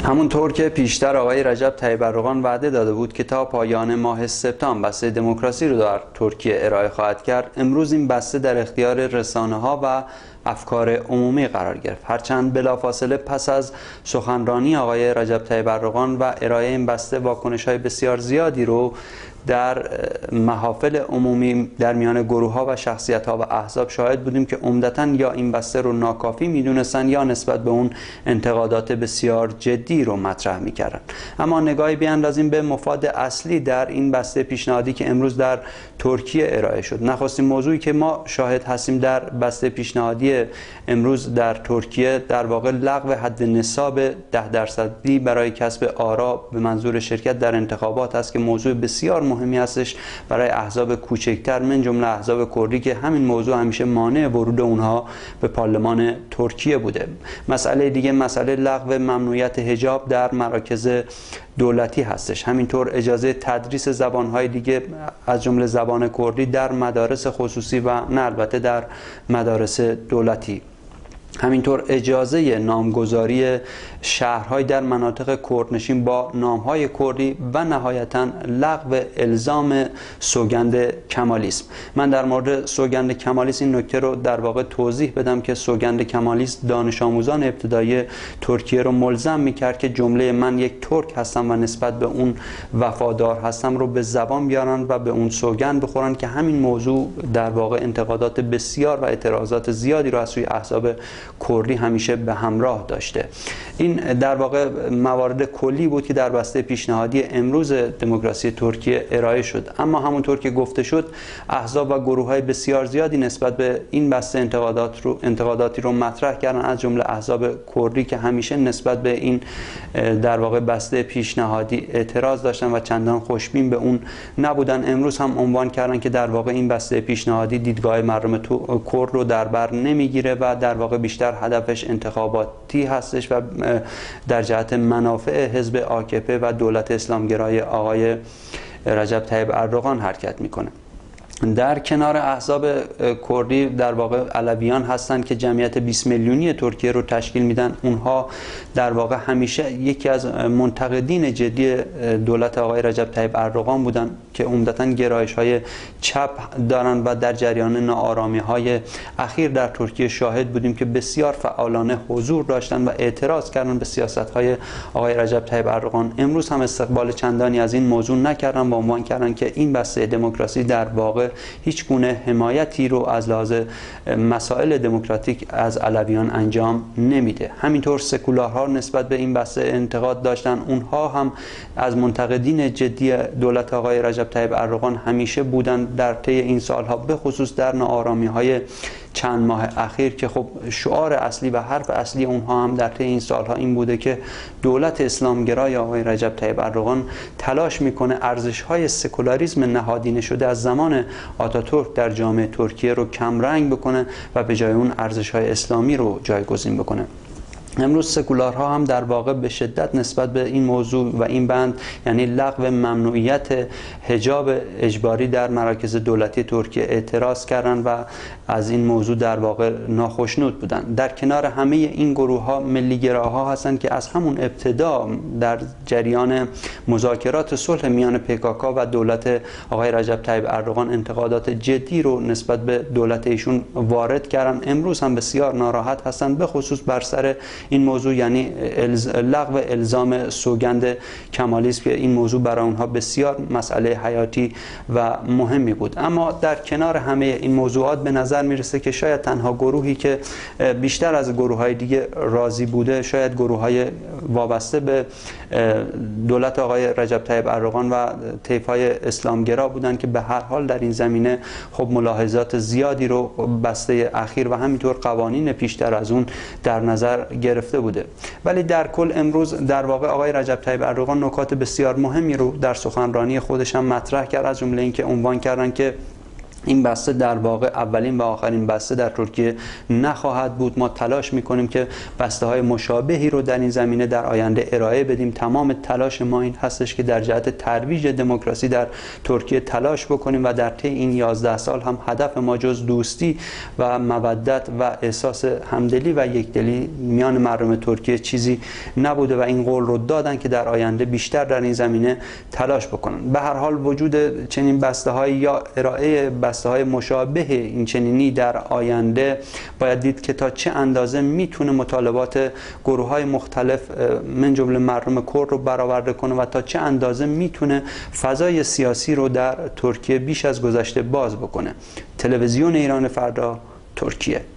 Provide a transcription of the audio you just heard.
همونطور که پیشتر آقای رجب طیب اردوغان وعده داده بود که تا پایان ماه سپتامبر بسته دموکراسی رو در ترکیه ارائه خواهد کرد، امروز این بسته در اختیار رسانه‌ها و افکار عمومی قرار گرفت. هرچند بلافاصله پس از سخنرانی آقای رجب طیب اردوغان و ارائه این بسته واکنش‌های بسیار زیادی رو در محافل عمومی در میان گروه‌ها و شخصیت‌ها و احزاب شاهد بودیم که عمدتاً یا این بسته رو ناکافی می‌دونستن یا نسبت به اون انتقادات بسیار جدی رو مطرح می‌کردن. اما نگاهی بیاندازیم به مفاد اصلی در این بسته پیشنهادی که امروز در ترکیه ارائه شد. نخستین موضوعی که ما شاهد هستیم در بسته پیشنهادی امروز در ترکیه در واقع لغو حد نصاب 10% برای کسب آرا به منظور شرکت در انتخابات است که موضوع بسیار مهمی هستش برای احزاب کوچکتر من جمله احزاب کردی که همین موضوع همیشه مانع ورود اونها به پارلمان ترکیه بوده. مسئله دیگه مسئله لغو ممنوعیت حجاب در مراکز دولتی هستش. همینطور اجازه تدریس زبانهای دیگه از جمله زبان کردی در مدارس خصوصی و نه البته در مدارس دولتی. همینطور اجازه نامگذاری شهرهای در مناطق کردنشین با نامهای کردی و نهایتاً لغو الزام سوگند کمالیسم. من در مورد سوگند کمالیسم این نکته رو در واقع توضیح بدم که سوگند کمالیسم دانش آموزان ابتدایی ترکیه رو ملزم میکرد که جمله من یک ترک هستم و نسبت به اون وفادار هستم رو به زبان بیارن و به اون سوگند بخورن که همین موضوع در واقع انتقادات بسیار و اعتراضات زیادی رو از سوی احزاب کردی همیشه به همراه داشته. این در واقع موارد کلی بود که در بسته پیشنهادی امروز دموکراسی ترکیه ارائه شد. اما همونطور که گفته شد احزاب و گروه‌های بسیار زیادی نسبت به این بسته انتقاداتی رو مطرح کردن، از جمله احزاب کردی که همیشه نسبت به این در واقع بسته پیشنهادی اعتراض داشتن و چندان خوشبین به اون نبودن. امروز هم عنوان کردن که در واقع این بسته پیشنهادی دیدگاه مردم کرد رو در بر نمیگیره و در واقع بیشتر هدفش انتخاباتی هستش و در جهت منافع حزب AKP و دولت اسلامگرای آقای رجب طیب اردوغان حرکت میکنه. در کنار احزاب کردی در واقع علویان هستند که جمعیت 20 میلیونی ترکیه رو تشکیل میدن. اونها در واقع همیشه یکی از منتقدین جدی دولت آقای رجب طیب اردوغان بودن که عمدتاً گرایش‌های چپ دارن و در جریان ناآرامی‌های اخیر در ترکیه شاهد بودیم که بسیار فعالانه حضور داشتن و اعتراض کردن به سیاست‌های آقای رجب طیب اردوغان. امروز هم استقبال چندانی از این موضوع نکردن و عنوان کردن که این بسته دموکراسی در واقع هیچ گونه حمایتی رو از لحاظ مسائل دموکراتیک از علویان انجام نمیده. همینطور سکولارها نسبت به این بحث انتقاد داشتن. اونها هم از منتقدین جدی دولت آقای رجب طیب اردوغان همیشه بودن در طی این سالها، به خصوص در ناآرامی‌های چند ماه اخیر که خب شعار اصلی و حرف اصلی اونها هم در طی این سالها این بوده که دولت اسلامگرای آقای رجب طیب اردوغان تلاش میکنه ارزش‌های سکولاریسم نهادینه شده از زمان آتاتورک در جامعه ترکیه رو کم رنگ بکنه و به جای اون ارزش‌های اسلامی رو جایگزین بکنه. امروز سکولارها هم در واقع به شدت نسبت به این موضوع و این بند، یعنی لغو ممنوعیت حجاب اجباری در مراکز دولتی ترکیه، اعتراض کردن و از این موضوع در واقع ناخشنود بودن. در کنار همه این گروه‌ها ملی‌گراها هستند که از همون ابتدا در جریان مذاکرات صلح میان PKK و دولت آقای رجب طیب اردوغان انتقادات جدی رو نسبت به دولت ایشون وارد کردن. امروز هم بسیار ناراحت هستند، به خصوص بر سر این موضوع، یعنی لغو الزام سوگند کمالیسم که این موضوع برای اونها بسیار مسئله حیاتی و مهمی بود. اما در کنار همه این موضوعات به نظر میرسه که شاید تنها گروهی که بیشتر از گروه‌های دیگه راضی بوده شاید گروه‌های وابسته به دولت آقای رجب طیب اردوغان و طیف‌های اسلامگرا بودن که به هر حال در این زمینه خب ملاحظات زیادی رو بسته اخیر و همینطور قوانین پیشتر از اون در نظر گرفته بوده. ولی در کل امروز در واقع آقای رجب طیب اردوغان نکات بسیار مهمی رو در سخنرانی خودش هم مطرح کرد، از جمله اینکه عنوان کردن که این بسته در واقع اولین و آخرین بسته در ترکیه نخواهد بود. ما تلاش میکنیم که بسته های مشابهی رو در این زمینه در آینده ارائه بدیم. تمام تلاش ما این هستش که در جهت ترویج دموکراسی در ترکیه تلاش بکنیم و در طی این 11 سال هم هدف ما جز دوستی و مودت و احساس همدلی و یکدلی میان مردم ترکیه چیزی نبوده و این قول رو دادن که در آینده بیشتر در این زمینه تلاش بکنن. به هر حال وجود چنین بسته های یا ارائه بسته های مشابه این چنینی در آینده باید دید که تا چه اندازه میتونه مطالبات گروه های مختلف من جمله مردم کرد رو برآورده کنه و تا چه اندازه میتونه فضای سیاسی رو در ترکیه بیش از گذشته باز بکنه. تلویزیون ایران فردا، ترکیه.